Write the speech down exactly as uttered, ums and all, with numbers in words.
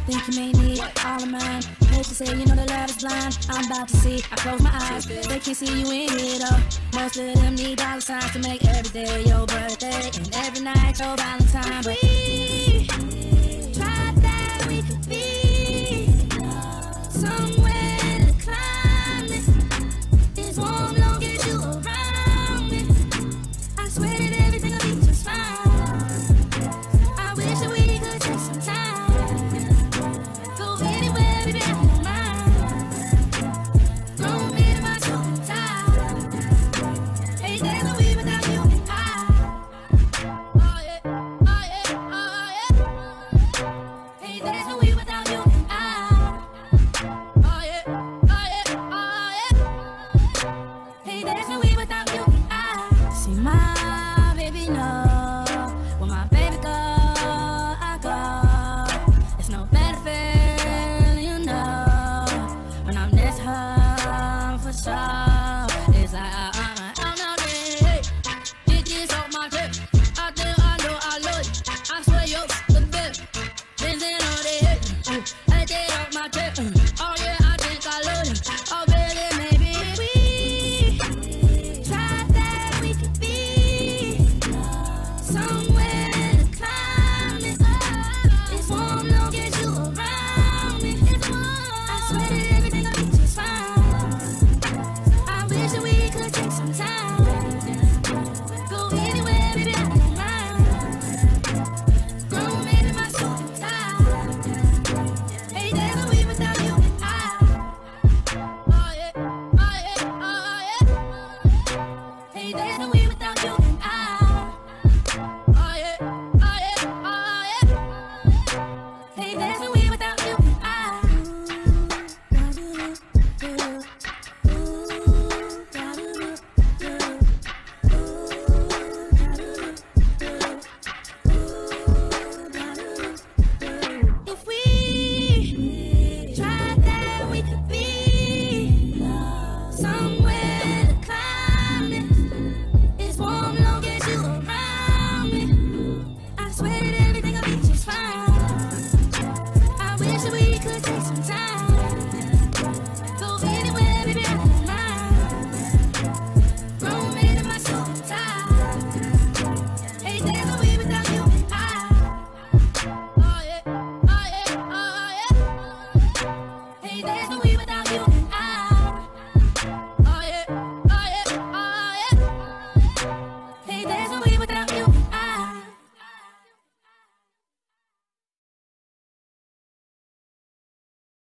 think you may need all of mine. Hate to say, you know that love is blind. I'm about to see, I close my eyes, they can't see you in here though. Most of them need dollar signs to make every day your birthday and every night your Valentine. But we tried that we could be somewhere in the climate. This warm don't get you around me. I swear that everything will be just fine. I wish that we could take some time. Go anywhere, baby, I don't mind. Throw me to my suit and tie. Hey, there's no we without you and I. Oh yeah, oh yeah, oh yeah. Hey, there's no we without you and I. Oh yeah, oh yeah, oh yeah. Hey, there's no we without you and I. See my baby know when my baby go, I go. It's no better feeling, you know, when I'm next to her for sure. It's like I, I, I'm not ready. Get this off my chest. I think I know I love you. I swear you're the best. This ain't all they hate. Ooh, I get off my chest. Oh yeah, I think I love you. Oh baby, maybe we tried that we could be somewhere in the climate. It's warm, don't get you around me. I swear that everything will be just fine. I wish that we could take some time. Go anywhere, baby, I don't mind. Grown man in my suit and tie. Hey, there's no we without you and I. Oh yeah, oh yeah, oh yeah. Hey, there's no we